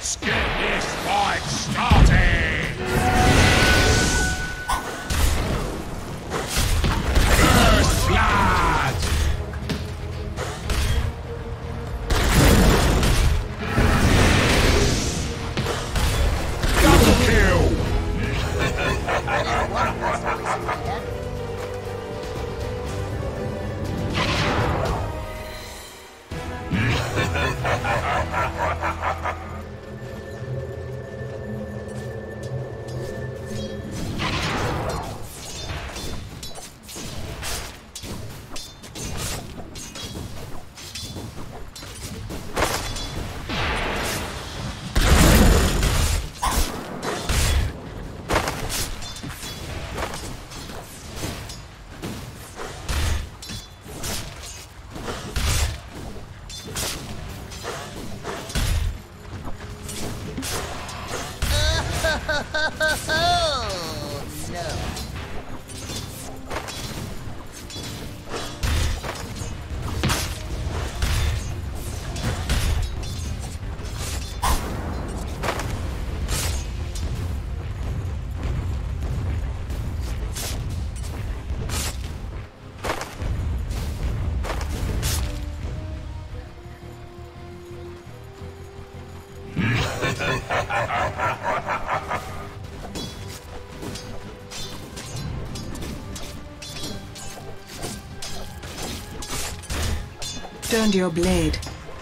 Let's get this fight started! First blood! Double kill! Turned your blade.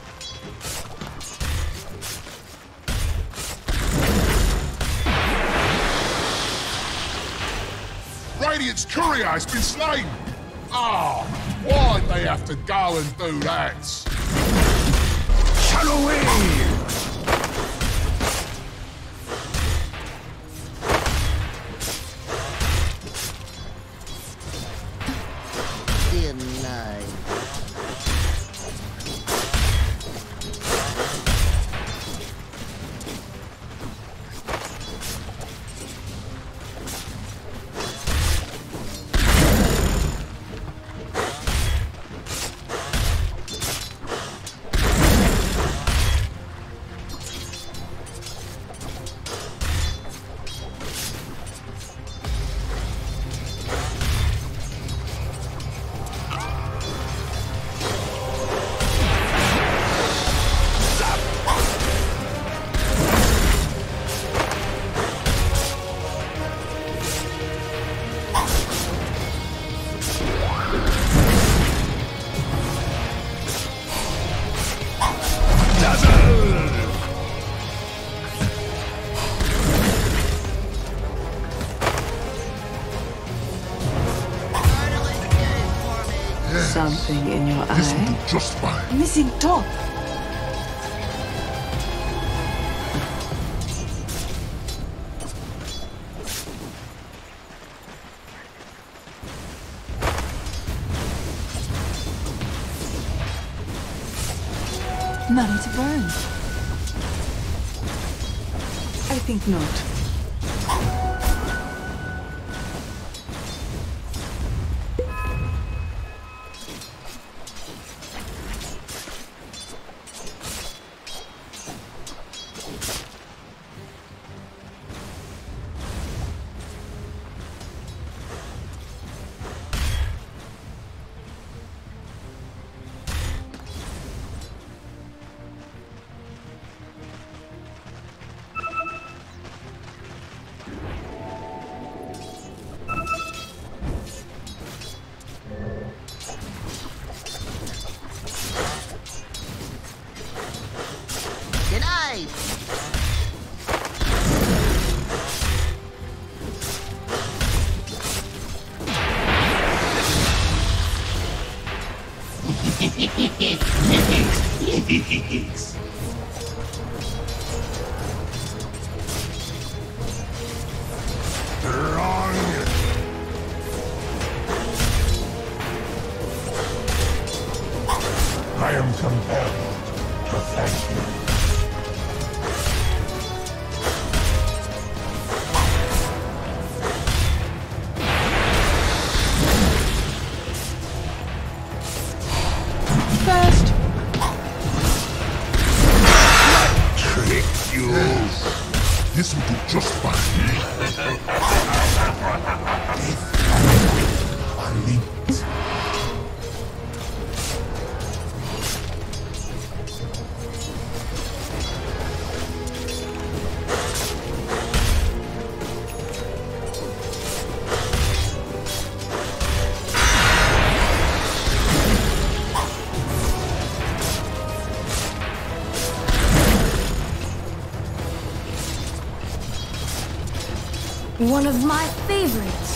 Radiant's courier has been slain! Ah, why'd they have to go and do that? Halloween! Something in your eye. Just fine. Missing top. Money to burn. I think not. I am compelled to thank you. First. Trick you. One of my favorites.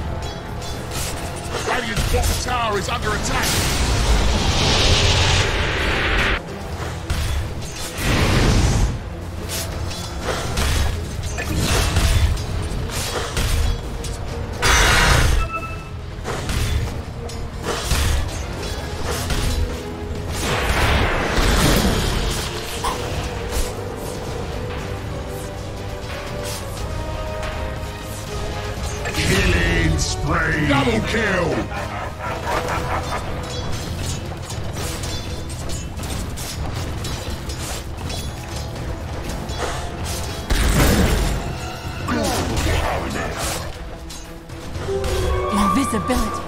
Radiant's bottom tower is under attack. Double kill! Invisibility.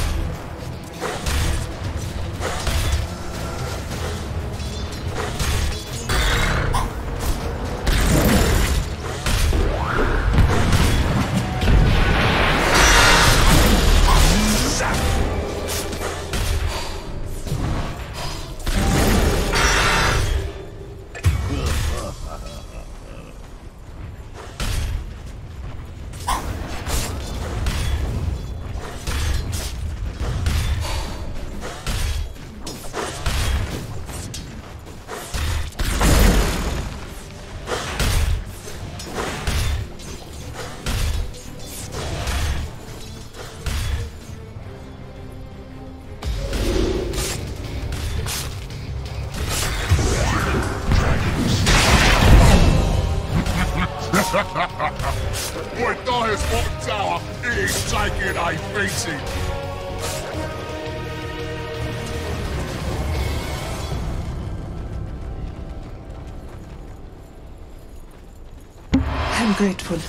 Boy, Dyer's bottom tower is taking a beating. I'm grateful.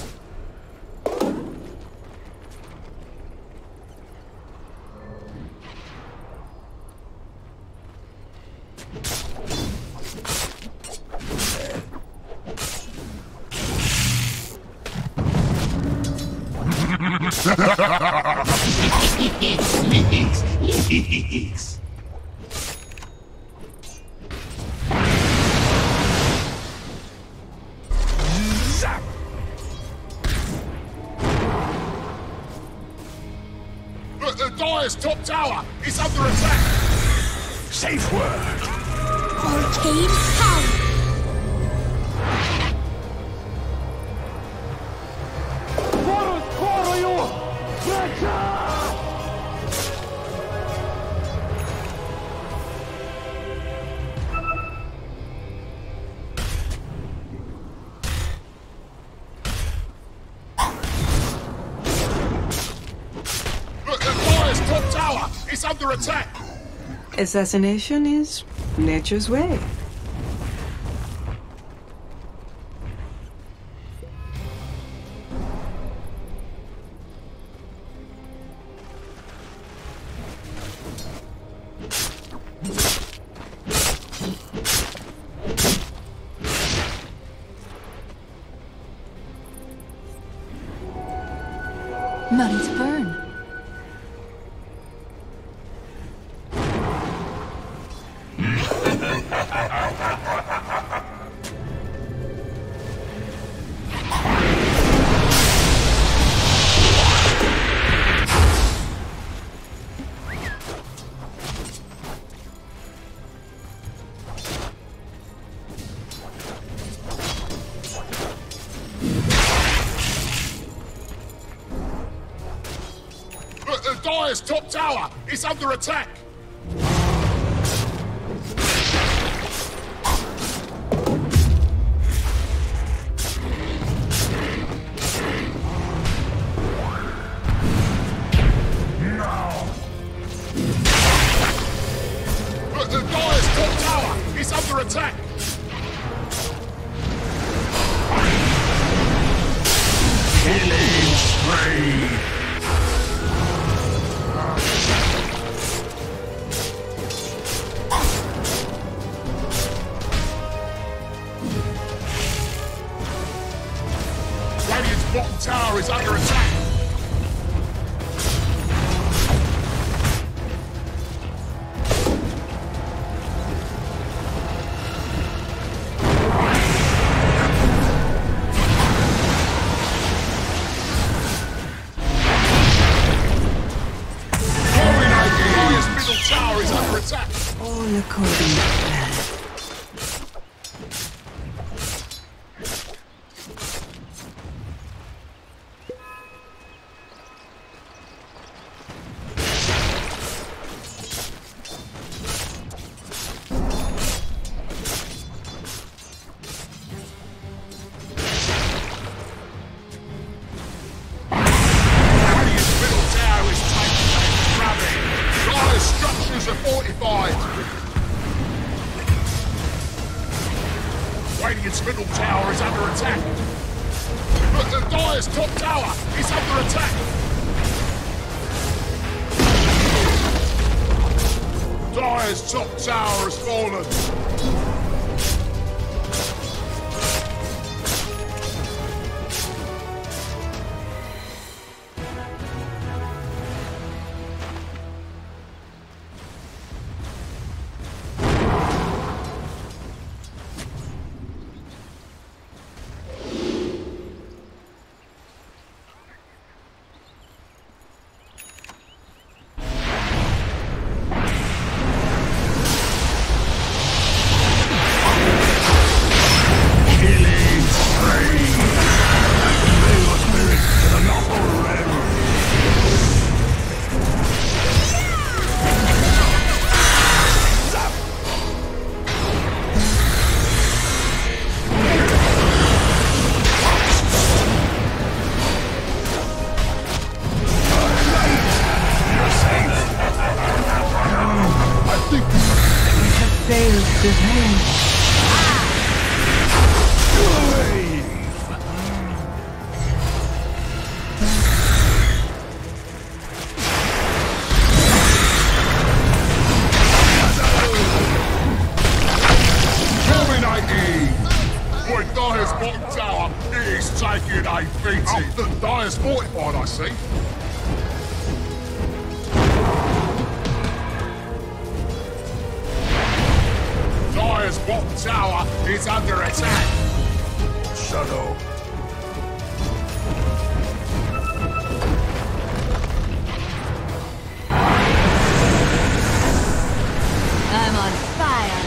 The Dyer's top tower is under attack. Safe word. Arcade power. Top tower is under attack. Assassination is nature's way. Money to burn. The Dyer's top tower is under attack. The Dyer's top tower is under attack. Killing spree. Radiant's bottom tower is under attack. All according to plan. Radiant's middle tower is under attack. But the Dire's top tower is under attack. Dire's top tower has fallen. Dire's fortified, I see. Dire's bottom tower is under attack. Shadow. I'm on fire.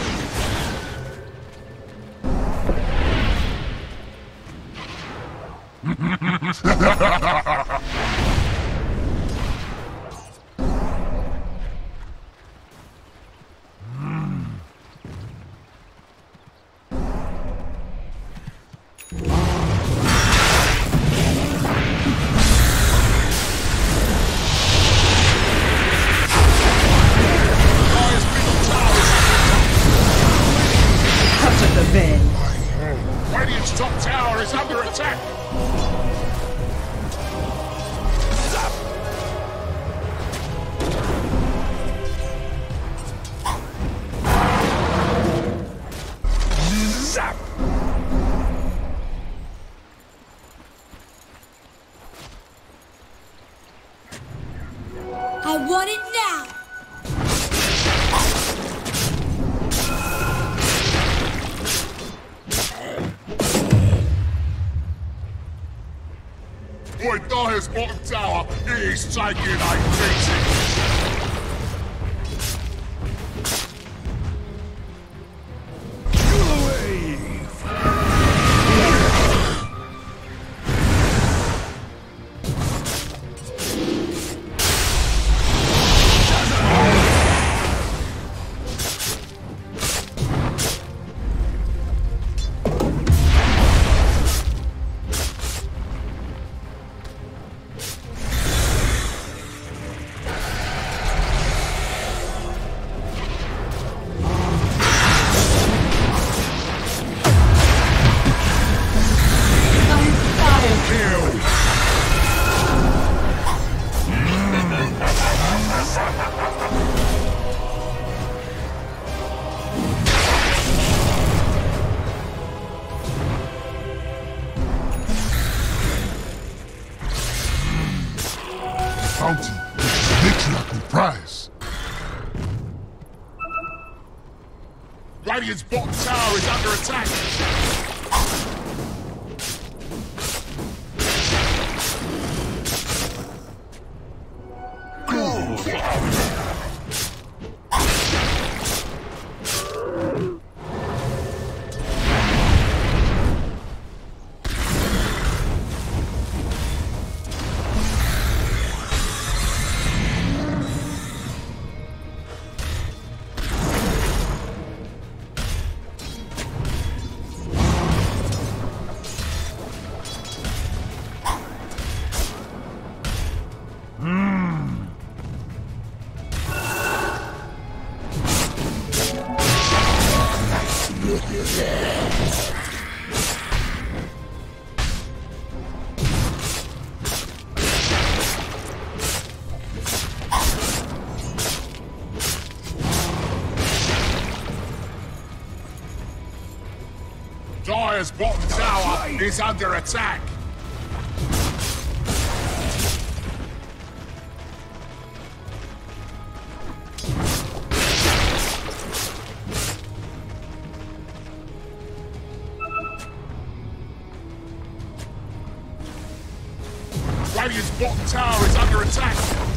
Radiant's top tower is under attack. Zap! I want it now. Boy, Dire's bottom tower is taking a beating. Fountain, matriarchal prize. Radiant's bottom tower is under attack. Dire's bottom tower is under attack. Radiant's bottom tower is under attack.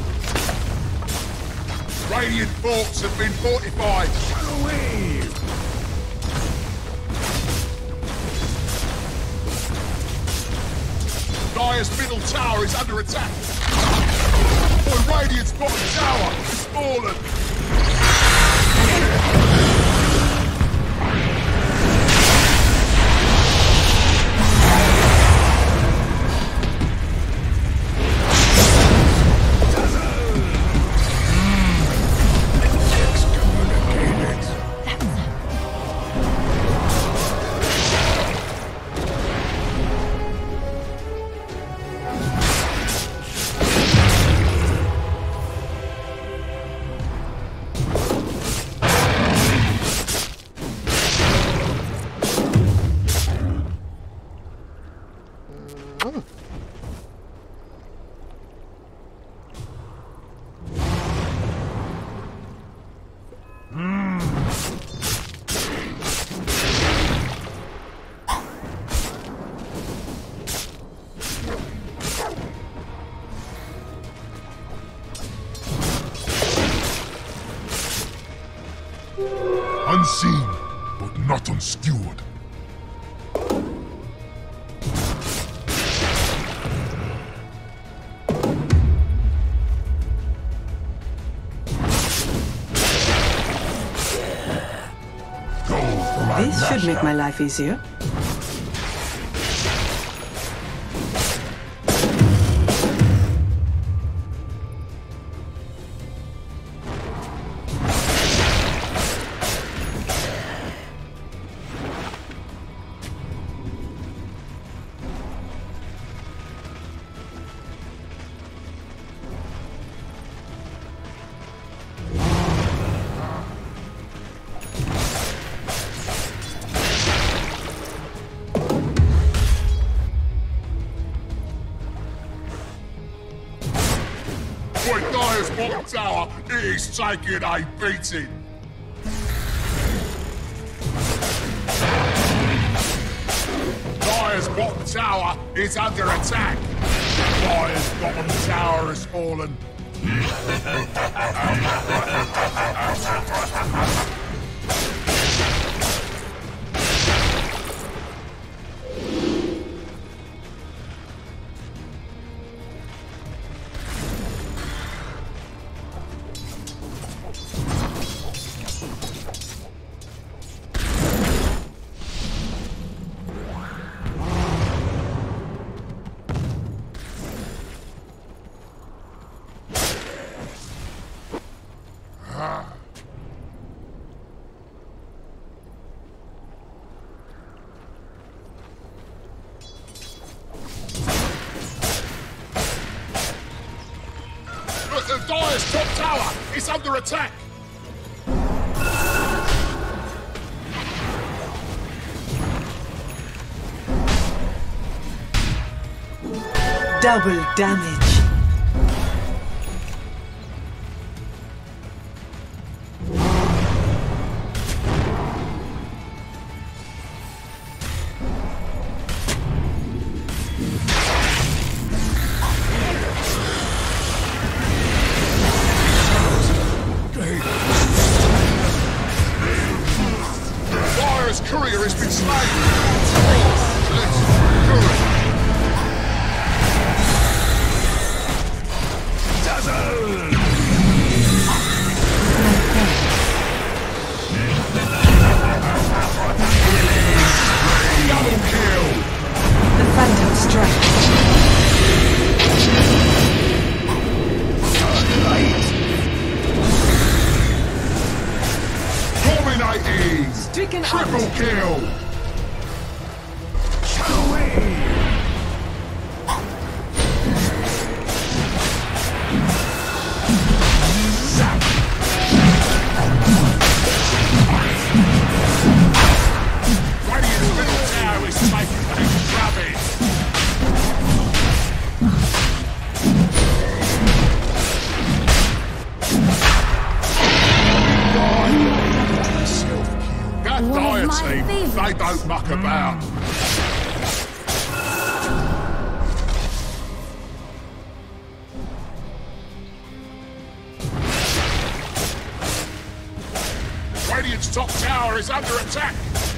Radiant forts have been fortified. Away! Dire's middle tower is under attack. Boy, Radiant's bottom tower is fallen. Unseen, but not unskewered. This should make my life easier. Boy, Dire's bottom tower is taking a beating. Dire's bottom tower is under attack. Dire's bottom tower has fallen. Dire's top tower is under attack. Double damage. Courier has been slain! Let's courier! Dazzle! Double kill! The Phantom strikes. Dominate! mateys! Stricken Triple out. kill! Radiant's middle tower is taking back. Grab it! That One of Dire my team, they favourites. don't muck about. Radiant's top tower is under attack.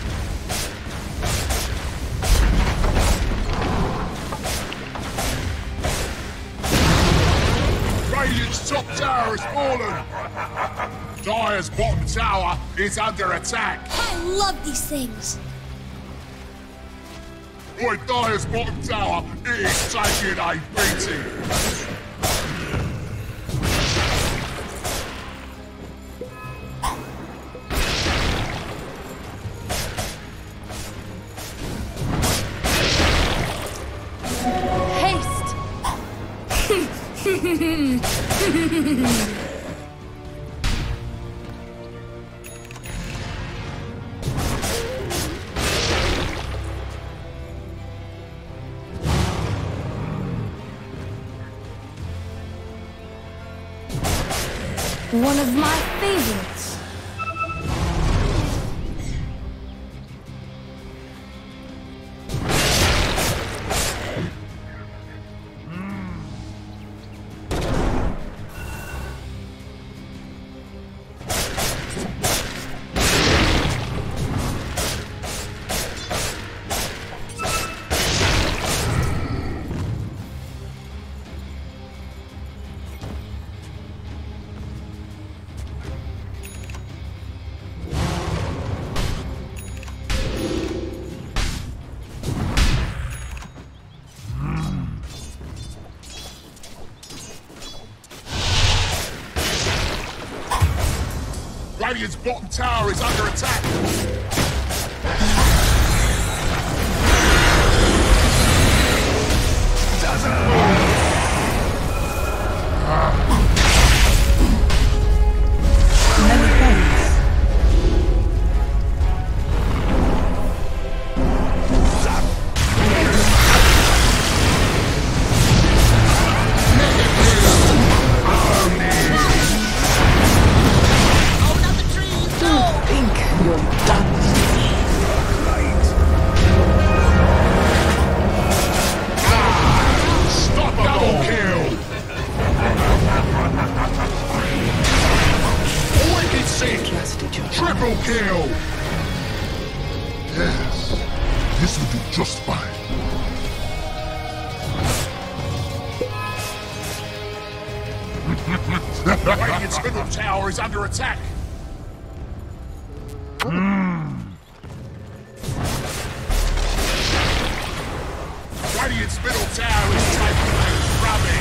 Radiant's top tower is fallen. Dire's bottom tower is under attack. I love these things. Boy, Dire's bottom tower is taking a beating. Haste. One of my favorites. Radiant's bottom tower is under attack. Many thanks. Think you're done. Stop double kill. Wicked sick. Trusted your Triple kill. Yes, this will do just fine. Radiant's middle tower is under attack. Radiant's middle tower is taking a rabbit.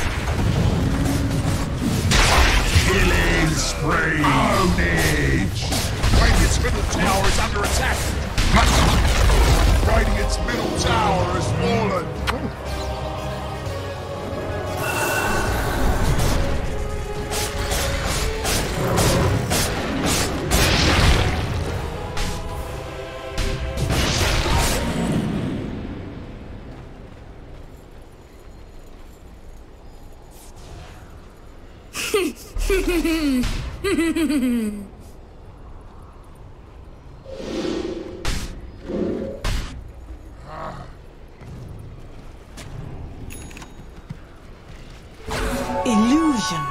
Killing spree. Ownage. Radiant's middle tower is under attack. Radiant's middle tower is fallen. illusion.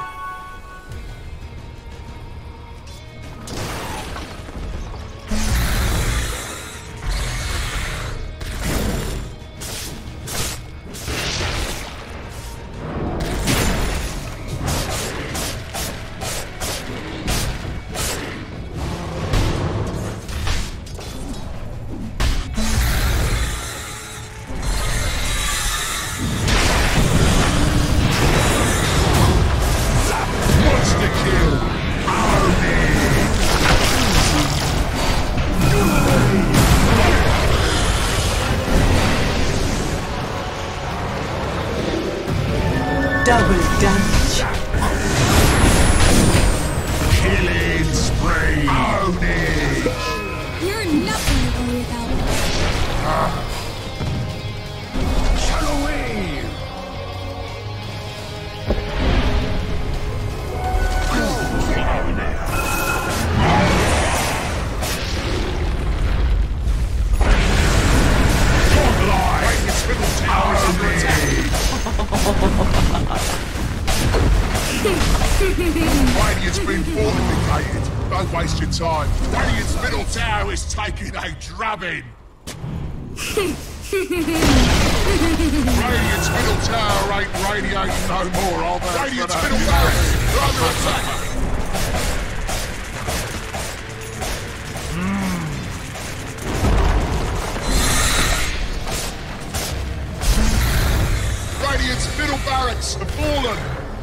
Carnage! You're nothing to worry about. Shadow wave. Radiant's middle tower is under attack! Radiant's been fortificated. Don't waste your time. Radiant's middle tower is taking a drubbing. Radiant's middle tower ain't radiating no more, are they? Radiant's middle barracks are under attack. Radiant's middle barracks have fallen.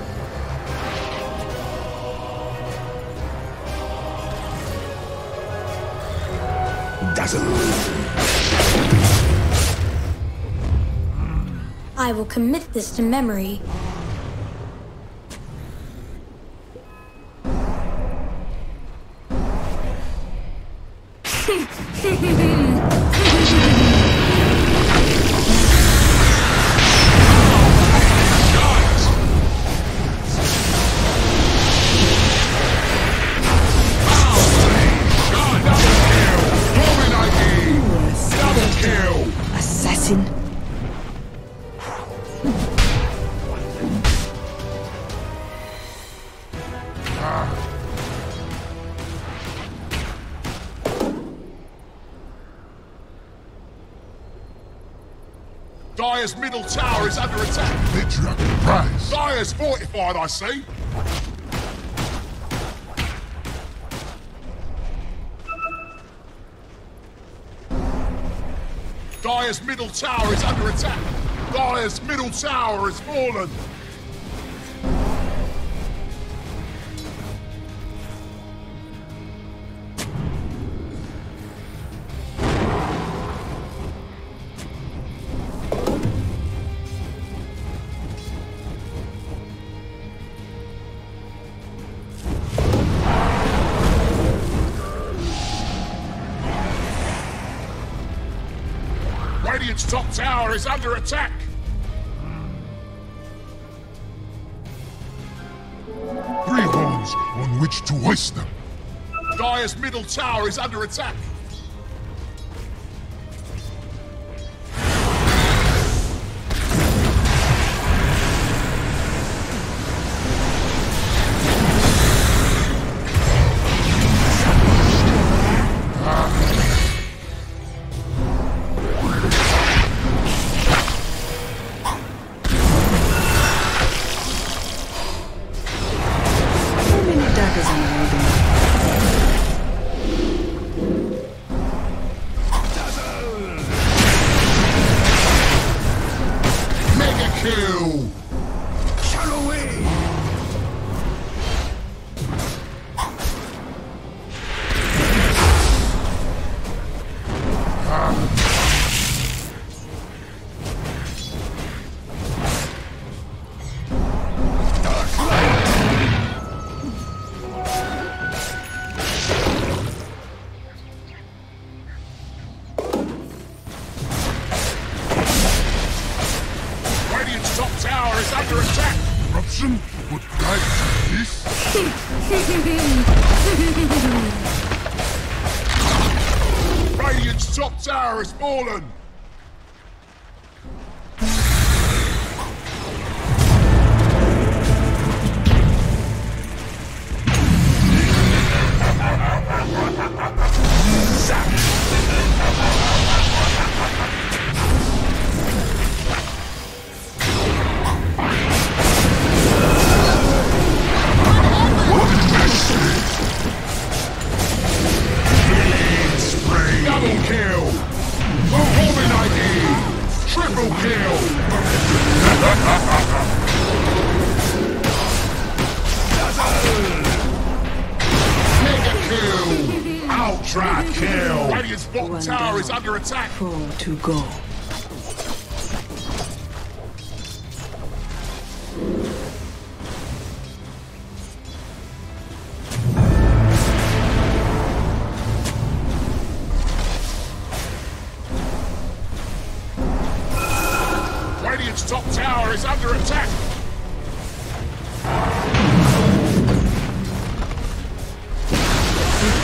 I will commit this to memory. Assassin. Dire's middle tower is under attack. Mid-dragon rise. Dire's fortified, I see. Dire's middle tower is under attack. Dire's middle tower has fallen. Radiant's top tower is under attack. Three horns on which to hoist them. Dire's middle tower is under attack. Would guide this? Radiant's top tower has fallen! Double kill! Overpower! Triple kill! Mega kill! Ultra kill! Radiant's bottom tower is under attack! 4 to go.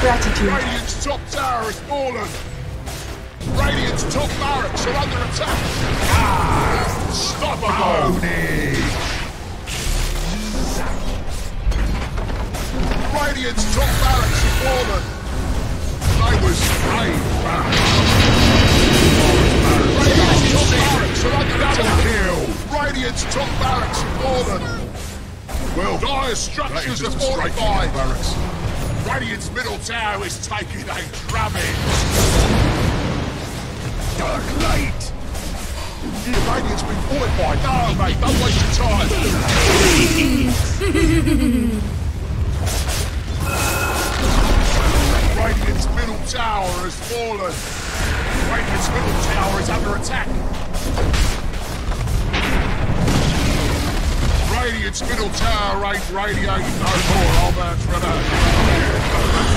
Gratitude. Radiant's top tower has fallen. Radiant's top barracks are under attack. Unstoppable. Radiant's top barracks have fallen. They was brave. Radiant's top barracks are under attack. Radiant's top barracks have fallen. Well, dire structures are fortified. Radiant's middle tower is taking a drubbing. Dark light! Yeah, Radiant's been fortified. No, mate, don't waste your time. Radiant's middle tower has fallen. Radiant's middle tower is under attack. Radiant's middle tower ain't radiating no more, old man's runner.